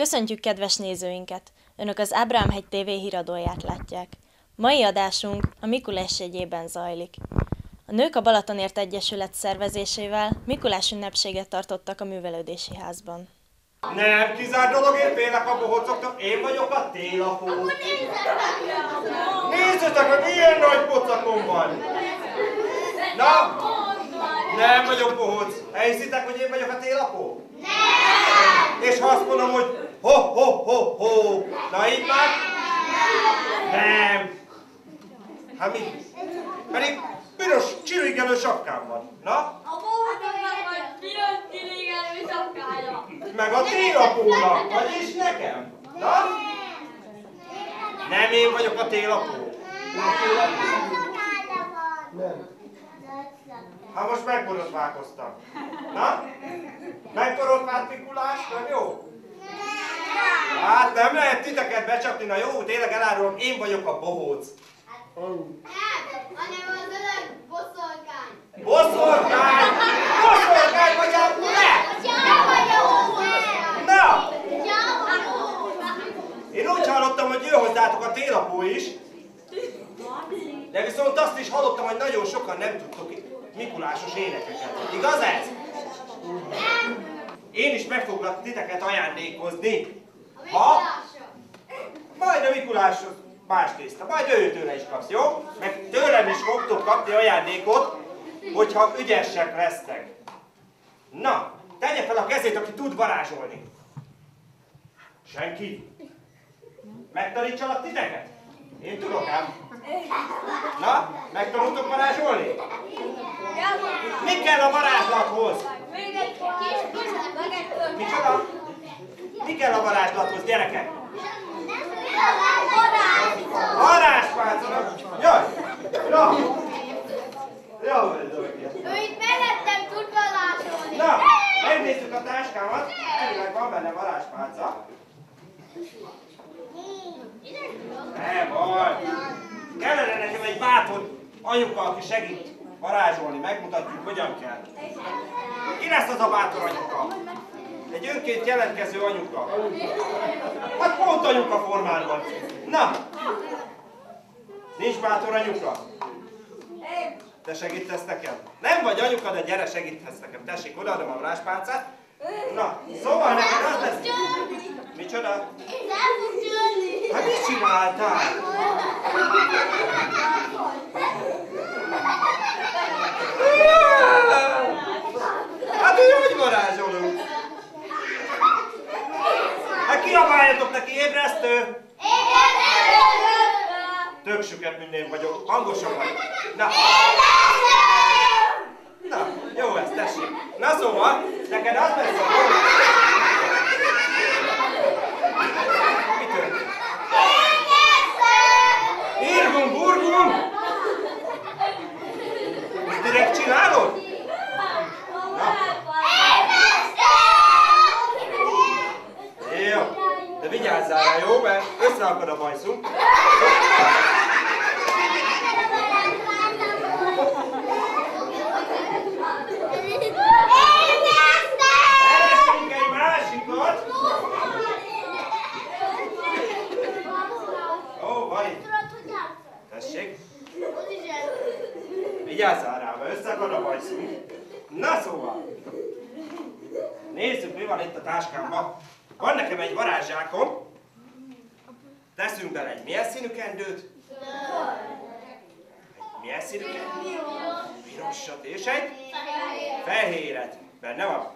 Köszöntjük kedves nézőinket! Önök az Ábrahám-hegy TV híradóját látják. Mai adásunk a Mikulás jegyében zajlik. A Nők a Balatonért Egyesület szervezésével Mikulás ünnepséget tartottak a művelődési házban. Nem kizárt dolog, én félek a bohócoktól, én vagyok a télapó. Nézzétek, hogy milyen nagy pocakom van. Na, nem vagyok bohóc. Elhiszitek, hogy én vagyok a télapó? Nem! És ha azt mondom, hogy ho-ho-ho-ho, na így már? Nem! Hát mi? Pedig piros csirigelő sapkám van. Na? A bohócoknak vagy piros csirigelő sapkája. Meg a télapónak, vagyis nekem. Na? Nem én vagyok a télapó. Nem. Hát most megborotválkoztam. Na? Megborotvált Mikulás, nem jó? Hát nem lehet titeket becsapni, na jó, tényleg elárulom, én vagyok a bohóc. Nem, hanem az öreg boszorkány. Boszorkány! Boszorkány vagy a ne! Na! Én úgy hallottam, hogy jön hozzátok a télapó is. De viszont azt is hallottam, hogy nagyon sokan nem tudtok mikulásos énekeket. Igaz ez? Én is meg foglak titeket ajándékozni. Ha? Majd a Mikuláshoz más tészta, majd őtőle is kapsz, jó? Meg tőlem is fogtok kapni ajándékot, hogyha ügyesek lesztek. Na, tegye fel a kezét, aki tud varázsolni. Senki? Megtanítsalak titeket? Én tudok ám. Na, megtanultok varázsolni? Mi kell a varázslathoz? Micsoda? Mi kell a varázslathoz, gyerekek? Varázspálca! Jaj! Na! Jó, Ő itt mellettem tud varázsolni. na, megnézzük a táskámat. Elvileg van benne varázspálca. Nem baj. Kellene nekem egy bátor anyuka, aki segít varázsolni. Megmutatjuk, hogyan kell. Ki lesz az a bátor anyuka? Egy önként jelentkező anyuka. Hát pont anyuka formában. Na! Nincs bátor anyuka? Te segítesz nekem? Nem vagy anyuka, de gyere, segíthetsz nekem. Tessék, odaadom a varázspálcát. Na, szóval neked az lesz... Micsoda? Nem fog tűnni. Hát mit csináltál? Hát így hogy varázsolunk? Hát kiabáljatok neki, ébresztő! Tök süket minden vagyok, hangosabban. Na. Na, jó ez, tessék. Na szóval, neked az lesz a... Mi történt? Irgum, burgum! Ezt direkt csinálod? Na. Jó, de vigyázzál rá, jó? Mert összeakad a bajszunk. Keresünk egy másikat. Ó, van itt. Tessék. Vigyázzál rá, mert összeakad a bajszunk. Na szóval. Nézzük, mi van itt a táskámban. Van nekem egy varázsákom. Teszünk bele egy milyen színű kendőt? Milyen színű kendőt? Pirosat és egy fehéret. Benne van?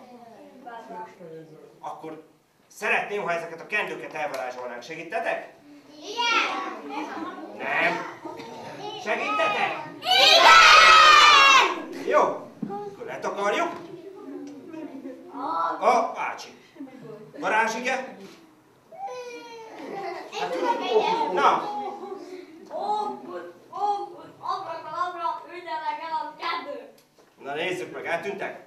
Akkor szeretném, ha ezeket a kendőket elvarázsolnánk. Segítetek? Igen! Nem. Segítetek? Igen! Jó. Akkor letakarjuk. A bácsi. Varázsige? Na. Abra, ügyenek el a kendőt. Na nézzük meg, eltűntek?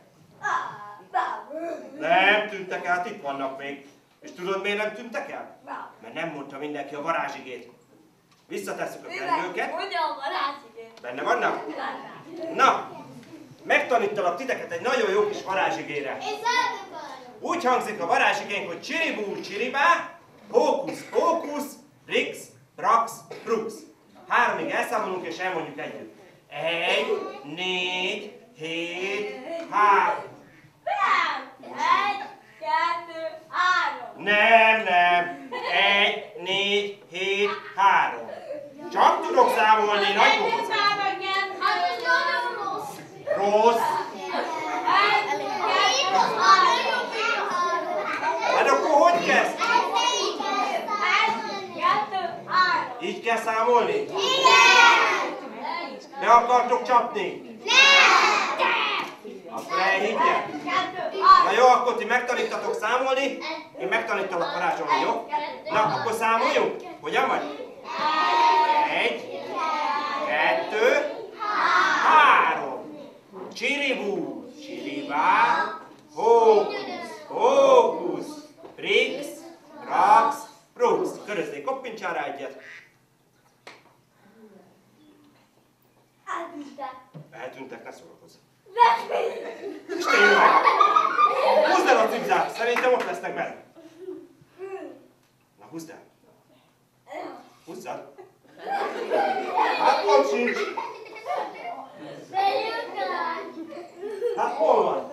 Nem tűntek el, itt vannak még. És tudod, miért nem tűntek el? Mert nem mondta mindenki a varázsigét. Visszatesszük a kendőket. Mondja a varázsigét. Benne vannak? Na, megtanítalak titeket egy nagyon jó kis varázsigére. Én szeretem varázsolni. Úgy hangzik a varázsigénk, hogy csiribú, csiribá, hókusz, hókusz, rix, brax, brux. 3-ig elszámolunk és elmondjuk együtt. 1, 4, 7, 3. 1, 2, 3. Nem. 1, 4, 7, 3. Csak tudok számolni, nagy bohóc. Rossz. Hát akkor hogy kezd? Így kell számolni? Igen! Be akartok csapni? Nem! Akkor elhívják? Na jó, akkor ti megtanítatok számolni, én megtanítalak varázsolni, jó? Na, akkor számoljunk? Hogyan vagy? 1, 2, 3. Csiribú, csiribá, hókusz, hókusz, rix, brax, brux. Körözzék, koppintsál rá egyet. Eltűntek, ne szórakozz. És tényleg meg! Húzd el a cipzát, szerintem ott lesznek benne. Na, húzd el. Húzzad. Hát ott sincs. Hát hol van?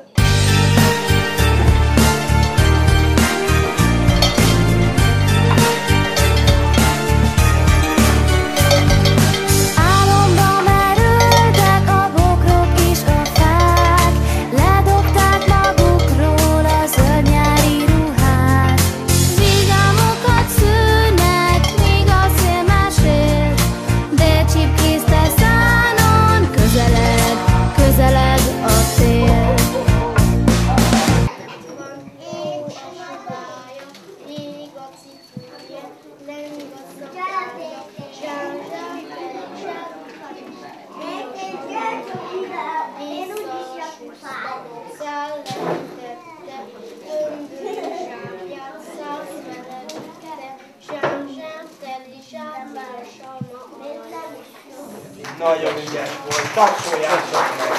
Nagyon ügyes volt, tapsoljátok meg!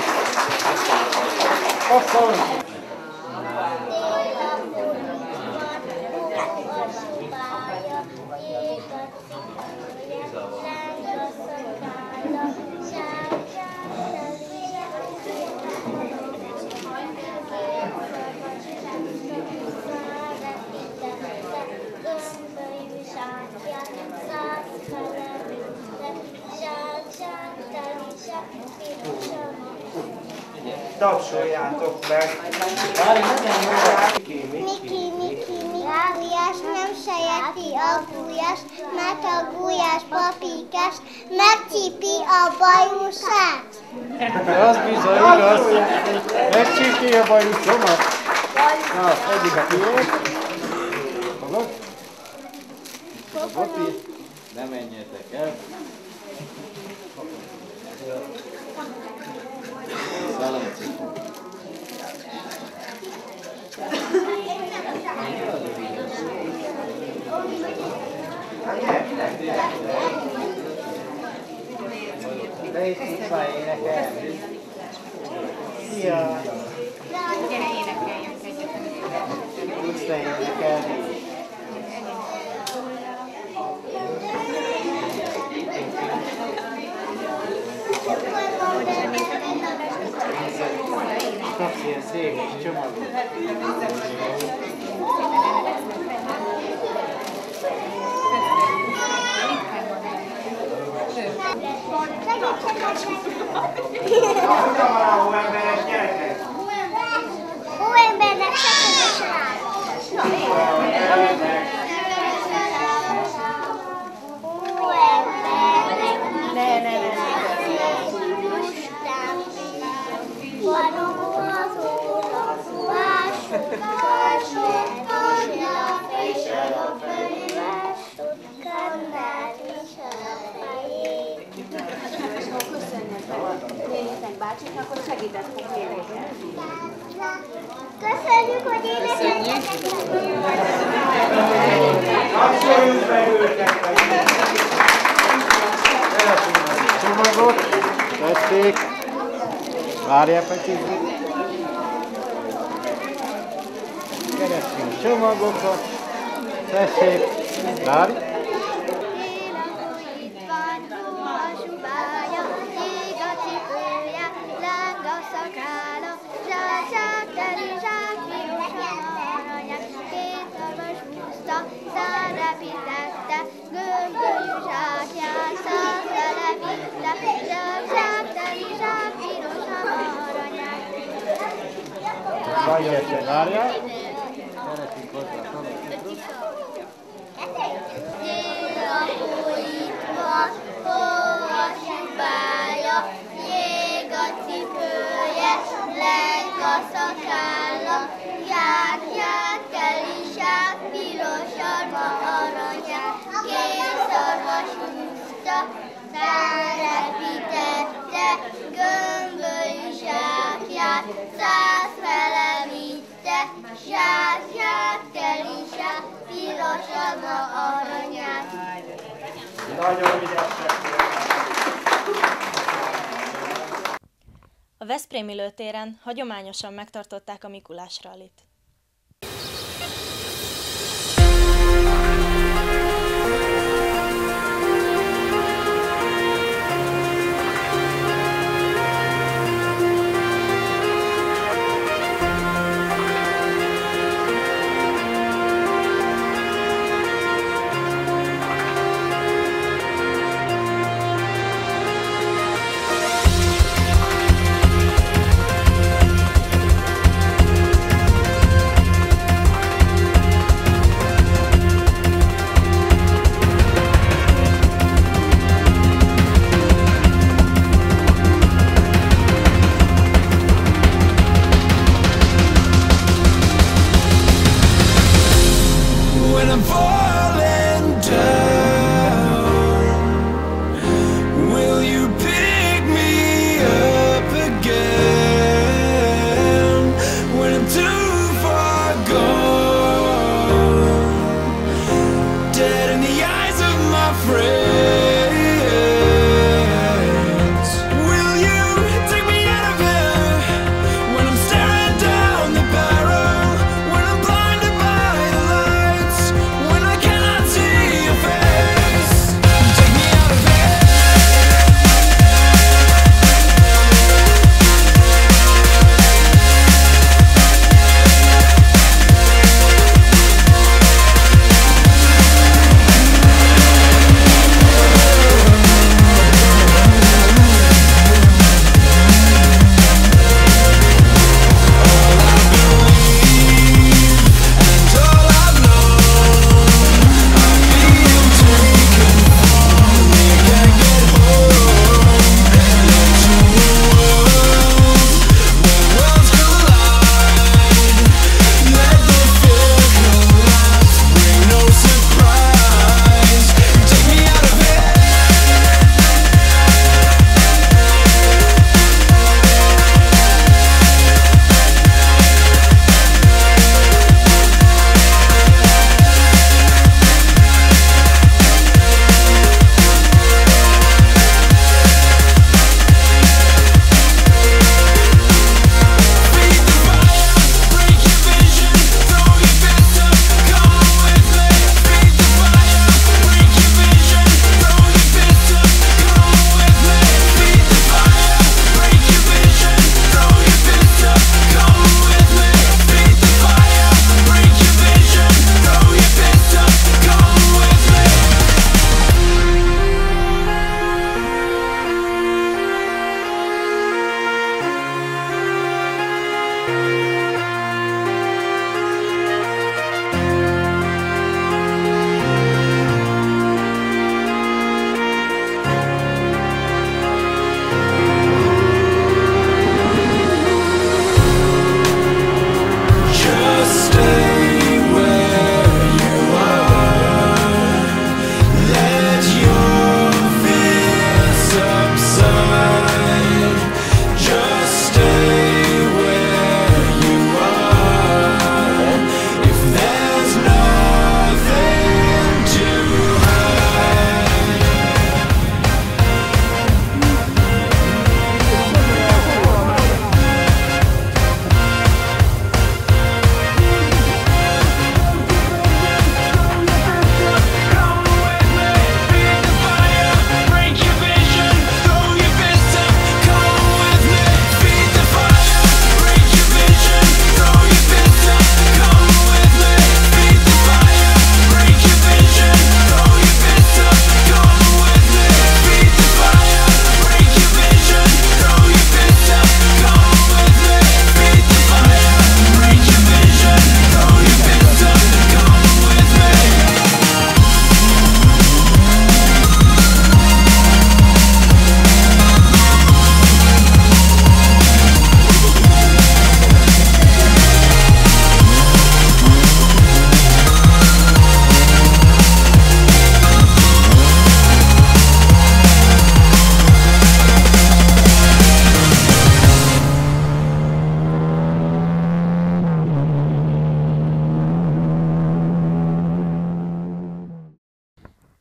Akkor! Tapsoljátok meg! Miki, a gulyás nem sejeti a gulyás, mert a gulyás papikás megcsipi a bajusát. Az bizony igaz. Megcsípni a bajusomat. Na, egyik a tiéd. Fogod? Bopi, ne menjetek el. Szalamcikó. De itt tudsz már énekelni. Szia! Gyere, énekeljünk egyet. Tudsz te énekelni? Kapsz ilyen széles csomagot. Hogyan van a hóemberes gyerekek? Hóembernek segíts rá! Bácsiknak, hogy segített fog kérni. Köszönjük, hogy énekeltetek! Kapcsoljunk meg őket! Csomagot, tessék. Várják egy kicsit. Keresünk csomagokat. Tessék, várj. Várjál, várjál. Keresünk hozzá szalagcitrust. Jég a cipője, leng a szakálla, járkelyák, piros arma aranyák, kék szarvas húzta, felrepítette, gömbölyű zsákját, 100 fele vitte, zsákját, kelizsák, piros arma aranyák. Nagyon ügyesek. A veszprémi lőtéren hagyományosan megtartották a Mikulás rallit.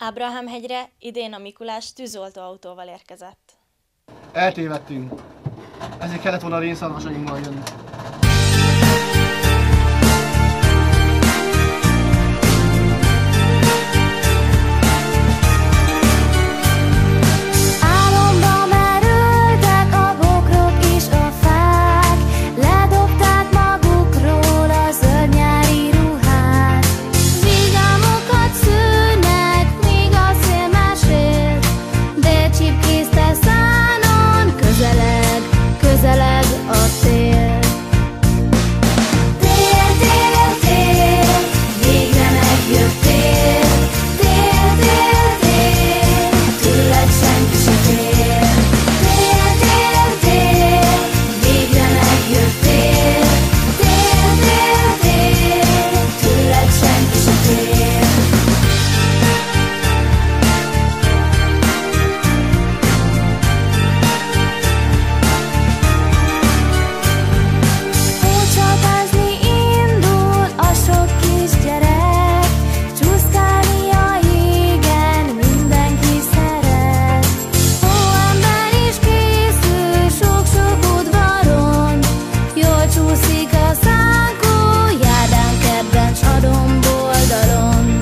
Ábrahám-hegyre idén a Mikulás tűzoltóautóval érkezett. Eltévedtünk. Ezért kellett volna a rénszarvasaimmal jönni. Álomba merültek a bokrok és a fák, ledobták magukról a zöld nyári ruhát. Vidámokat szűnnek, míg a szél mesél, de csipkészte szánon közeleg, közeleg a tél. Tél, tél, tél, végre megjöttél. Tél, tél, tél, tőled senki se fél. Tél, tél, tél, végre megjöttél. Tél, tél, tél, tőled senki se fél. Ócsatázni indul a sok kisgyerek, csúszkálni a jégen mindenki szeret. Hóember is készül sok-sok udvaron, jól csúszik a szánkó, járdán, kertben, s a domboldalon.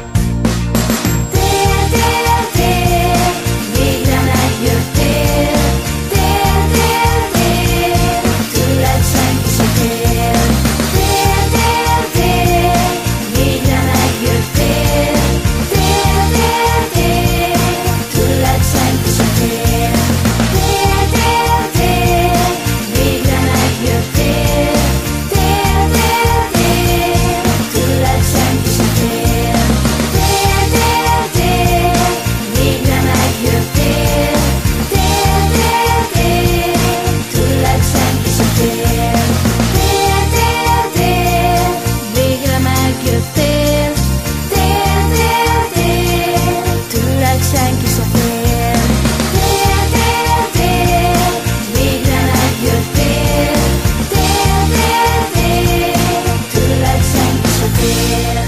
Tél, tél, tél, végre megjöttél. Tél, tél, tél, tőled senki se fél. Tél, tél, tél, végre megjöttél. Tél, tél, tél, tőled senki se fél. Tél, tél, tél, végre megjöttél. Tél, tél, tél, tőled senki se fél. Tél, tél, tél, végre megjöttél. Tél, tél, tél, tőled senki se fél. Tél, tél, tél, végre megjöttél. Tél, tél, tél, tőled senki se fél. Tél, tél, tél, végre megjöttél. Tél, tél, tél, tőled senki se fél.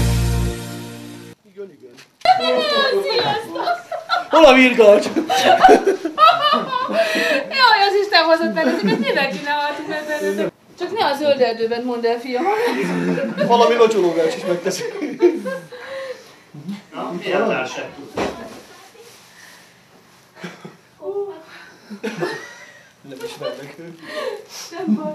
Hol a virgacs? Jaj, az Isten hozott benneteket, mivel csinálhatunk benneteket? Csak ne a zöld erdőben mondd el, fiam. Valami locsológást is megteszi. Na, milyen társát tudsz? Nem ismernek ők. Nem baj.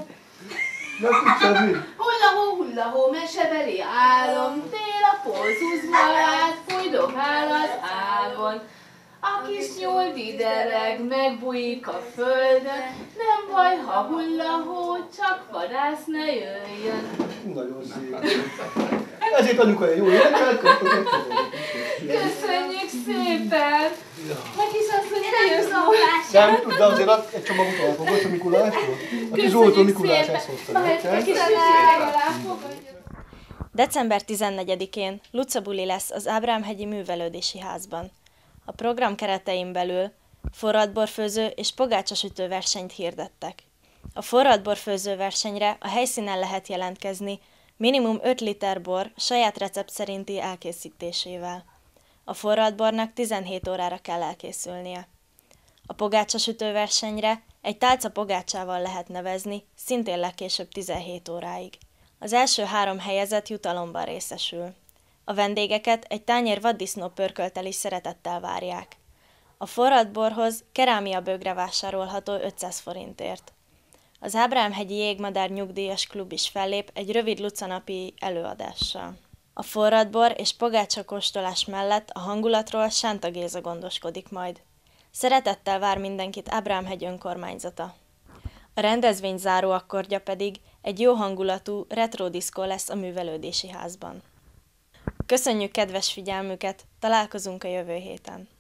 Hulla-hó, mesebeli álom, tél a polzusz barát, fújdogál az ágon. A kis nyúl didereg, megbújik a földön, nem baj, ha hulla-hó, csak vadász ne jöjjön. Nagyon szép. Ezért anyuka jó énekelt kaptok. Köszönjük szépen! Meg is azt, hogy eljössz a De azért egy csomagot elfogott a Mikulásról? A kis Zsoltó Mikulás ezt hozta nektek. December 14-én Lucabuli lesz az Ábrahám-hegyi Művelődési Házban. A program keretein belül forradborfőző és pogácsasütő versenyt hirdettek. A forradborfőző versenyre a helyszínen lehet jelentkezni, minimum 5 liter bor saját recept szerinti elkészítésével. A forradbornak 17 órára kell elkészülnie. A pogácsasütő versenyre egy tálca pogácsával lehet nevezni, szintén legkésőbb 17 óráig. Az első 3 helyezett jutalomban részesül. A vendégeket egy tányér vaddisznó pörkölttel is szeretettel várják. A forradborhoz kerámia bögre vásárolható 500 forintért. Az Ábrahám-hegyi Jégmadár Nyugdíjas Klub is fellép egy rövid lucanapi előadással. A forradbor és pogácsa kóstolás mellett a hangulatról Sánta Géza gondoskodik majd. Szeretettel vár mindenkit Ábrahám-hegy önkormányzata. A rendezvény záró akkordja pedig egy jó hangulatú retro diszkó lesz a Művelődési Házban. Köszönjük kedves figyelmüket, találkozunk a jövő héten!